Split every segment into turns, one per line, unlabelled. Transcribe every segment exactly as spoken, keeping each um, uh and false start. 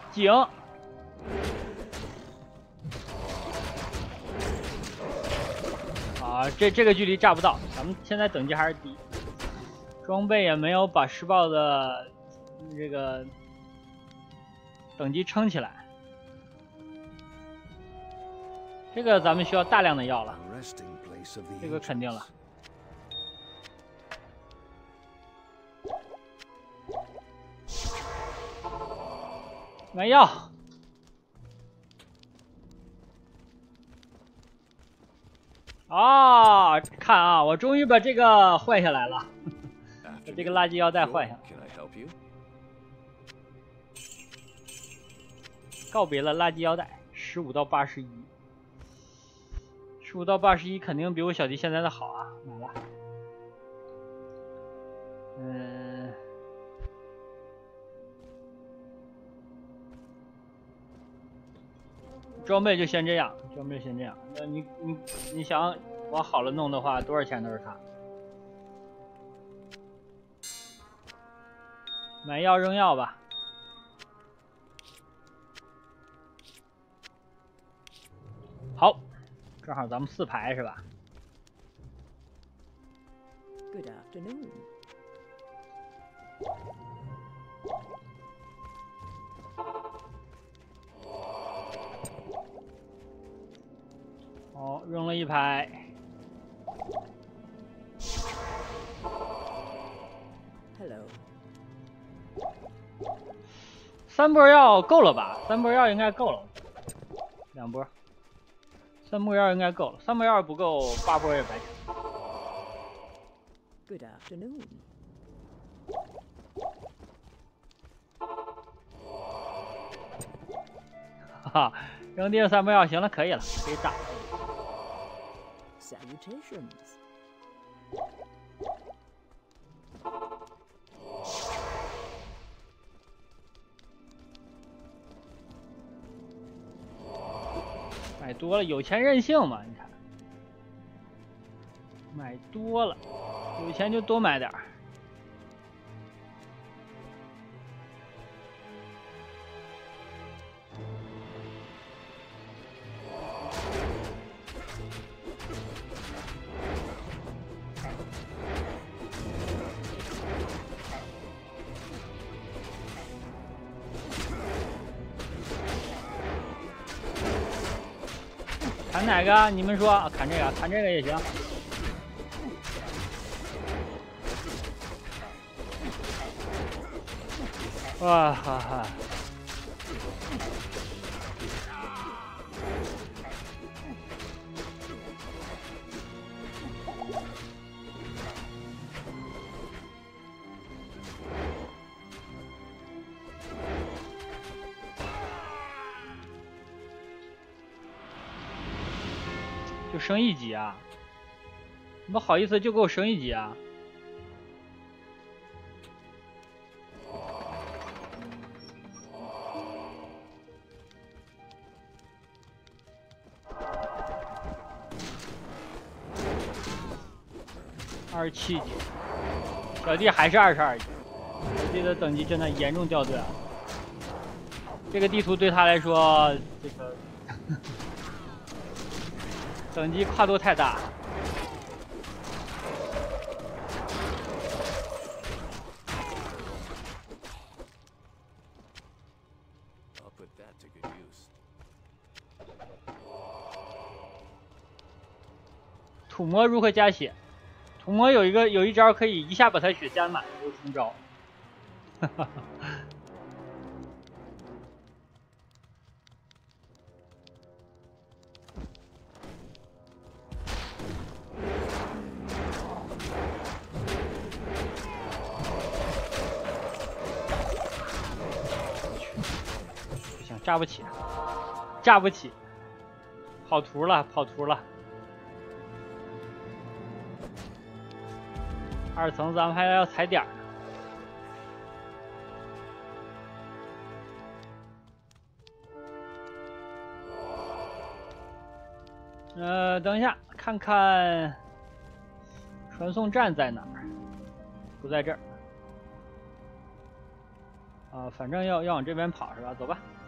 井。啊，这这个距离炸不到，咱们现在等级还是低，装备也没有把施暴的这个等级撑起来。这个咱们需要大量的药了，这个肯定了。买药。啊，看啊，我终于把这个换下来了，把这个垃圾腰带换下来。告别了垃圾腰带，十五到八十一，十五到八十一肯定比我小弟现在的好啊，买了。嗯，装备就先这样，装备先这样。那你你你想往好了弄的话，多少钱都是它。买药扔药吧。好，正好咱们四排是吧
？Good afternoon.
哦，扔了一排。
Hello.
三波药够了吧？三波药应该够了。两波。三波药应该够了，三波药不够，八波也白抢。
Good afternoon.
哈哈，扔地上三波药，行了，可以了，可以打了。
Salutations.
买多了，有钱任性嘛？你看，买多了，有钱就多买点儿。砍哪个？你们说，砍这个，砍这个也行。哇哈哈！就升一级啊？怎么好意思就给我升一级啊？二十七级，小弟还是二十二级，小弟的等级真的严重掉队了。这个地图对他来说，这个等级跨度太大。土魔如何加血？土魔有一个有一招可以一下把他血加满，有什么招？哈哈哈。不行，炸不起，炸不起，跑图了，跑图了。二层咱们还要踩点儿呢。呃，等一下，看看传送站在哪儿？不在这儿。啊，反正要要往这边跑是吧？走吧。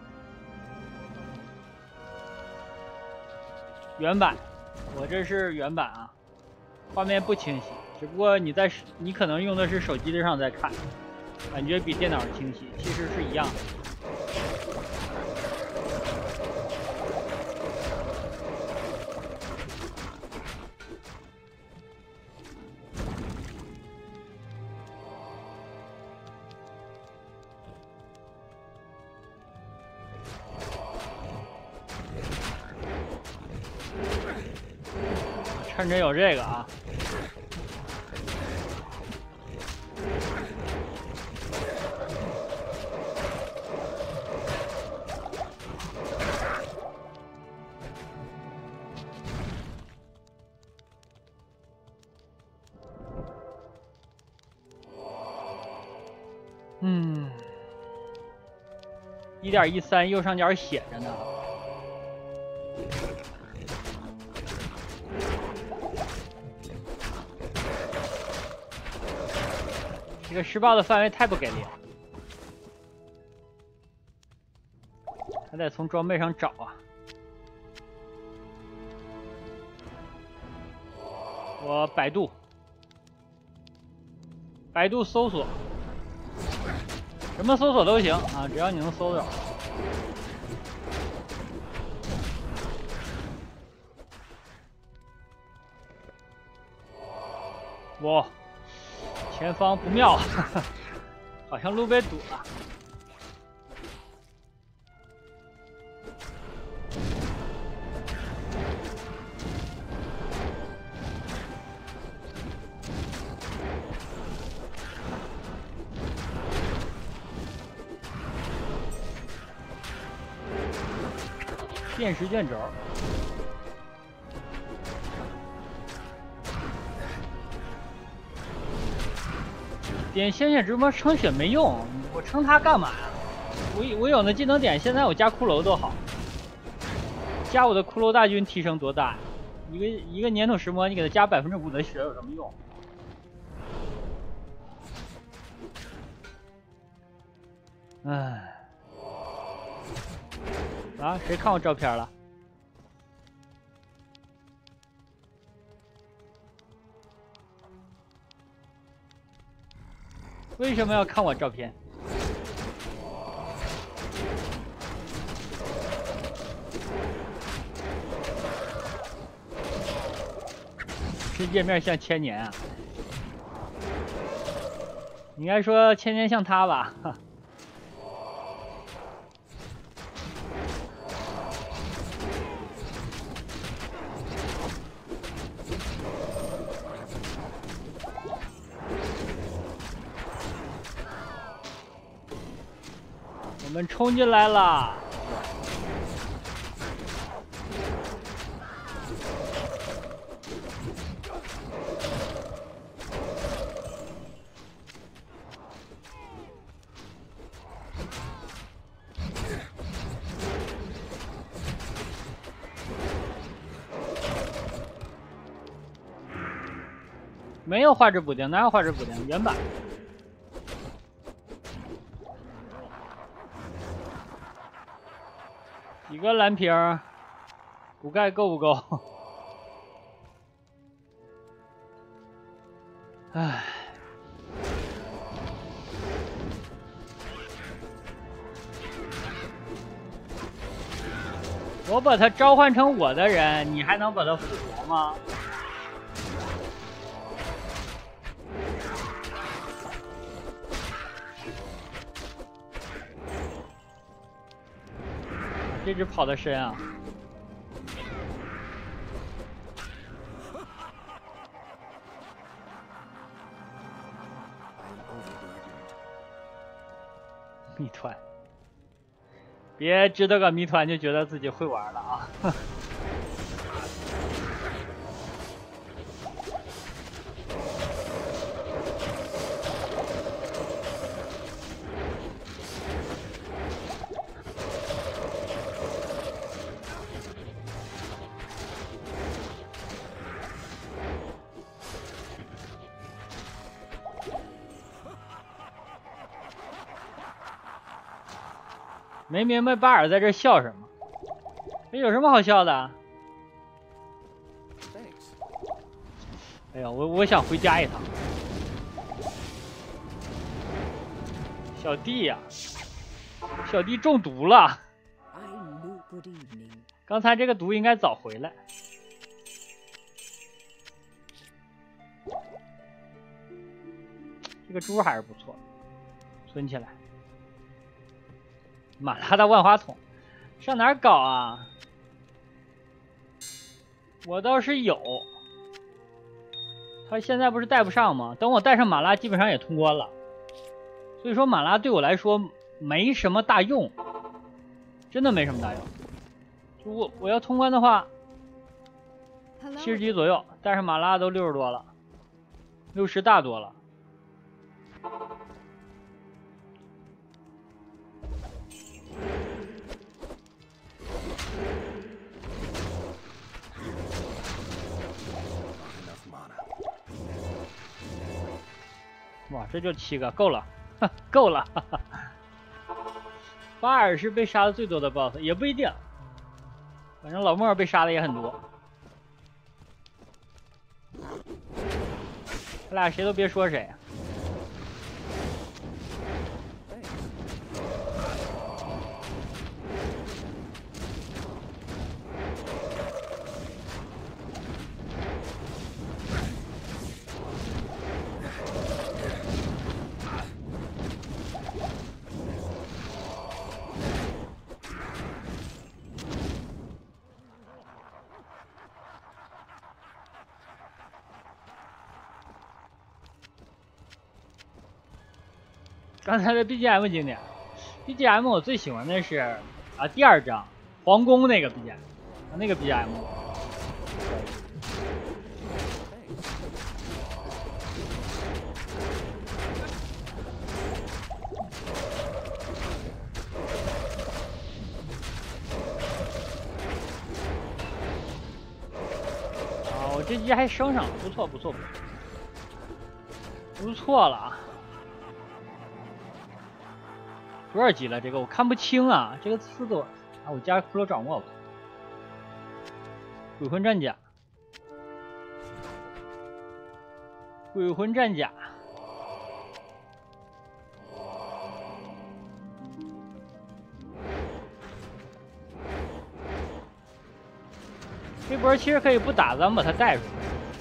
原版，我这是原版啊，画面不清晰，只不过你在你可能用的是手机上在看，感觉比电脑清晰，其实是一样的。趁着有这个啊，嗯，一点一三右上角写着呢。这个施暴的范围太不给力了，还得从装备上找啊。我百度，百度搜索，什么搜索都行啊，只要你能搜着。哇！前方不妙，呵呵，好像路被堵了。电石卷轴。点鲜血直播称血没用，我称它干嘛呀？我我有那技能点，现在我加骷髅多好，加我的骷髅大军提升多大？一个一个粘土石魔，你给它加百分之五的血有什么用？唉，啊，谁看我照片了？为什么要看我照片？这页面像千年啊！应该说千年像他吧？哈。我们冲进来了！没有画质补丁，哪有画质补丁？原版。几个蓝瓶，补钙够不够？唉，我把他召唤成我的人，你还能把他复活吗？这只跑得深啊！谜团，别知道个谜团就觉得自己会玩了啊！没明白巴尔在这笑什么？这有什么好笑的？ 哎呀，我我想回家一趟。小弟呀、啊，小弟中毒了。刚才这个毒应该早回来。这个猪还是不错，存起来。马拉的万花筒，上哪儿搞啊？我倒是有，他现在不是带不上吗？等我带上马拉，基本上也通关了。所以说马拉对我来说没什么大用，真的没什么大用。就我我要通关的话，七十级左右，带上马拉都六十多了，六十大多了。哇，这就七个，够了，够了。哈哈。巴尔是被杀的最多的 boss， 也不一定，反正老莫被杀的也很多。他俩谁都别说谁。刚才的 B G M 经典 ，B G M 我最喜欢的是啊第二章皇宫那个 B G M， 啊那个 B G M。啊，我这局还升上了，不错不错不错，不错了啊。多少级了？这个我看不清啊，这个刺多啊！我加骷髅掌握吧。鬼魂战甲，鬼魂战甲，这波其实可以不打，咱们把它带出去。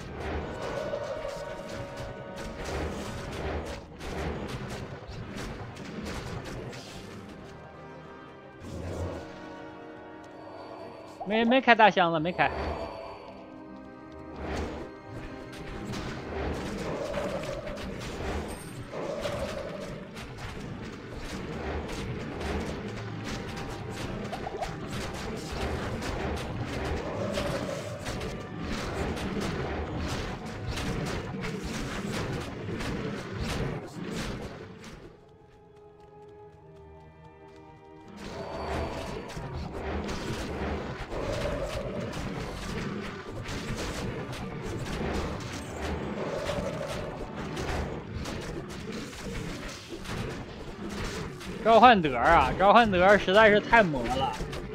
没没开大箱子，没开。召唤德啊，召唤德实在是太魔了，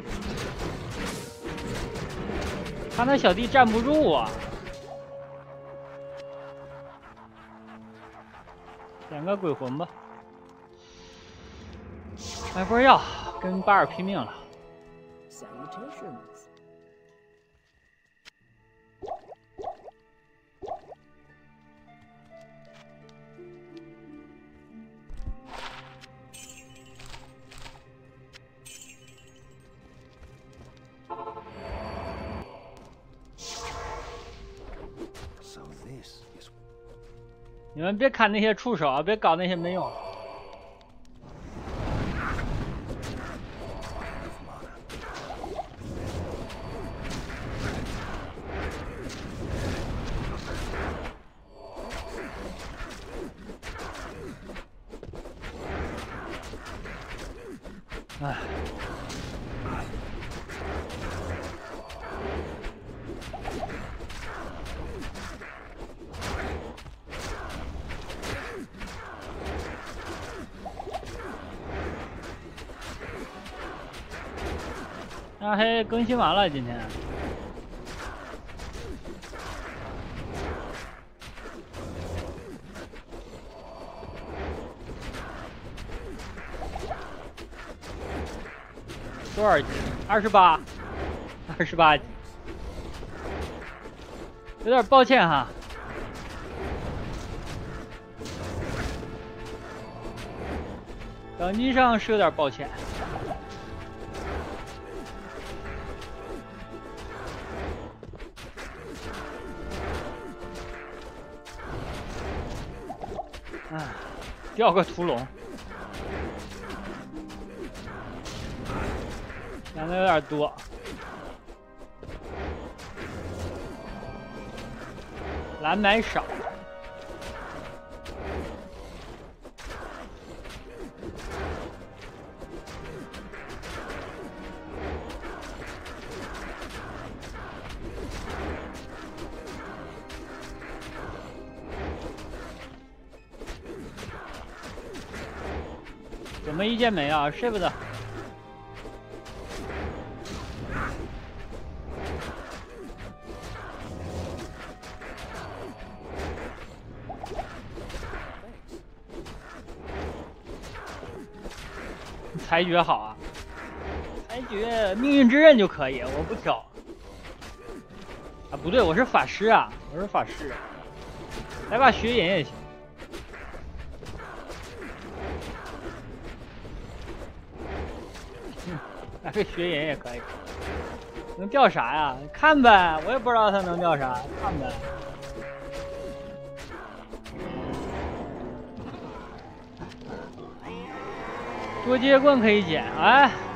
他那小弟站不住啊。点个鬼魂吧，买波药，跟巴尔拼命了。你们别砍那些触手啊，别搞那些没用的。唉。暗黑更新完了，今天。 多少级？二十八，二十八级，有点抱歉哈。等级上是有点抱歉。啊，掉个屠龙。 养的有点多，蓝买少，怎么一件没啊？睡不得。 裁决好啊，裁决命运之刃就可以，我不挑。啊，不对，我是法师啊，我是法师，来把血眼也行。嗯，来个血眼也可以。能掉啥呀？看呗，我也不知道他能掉啥，看呗。 多接棍可以捡，哎，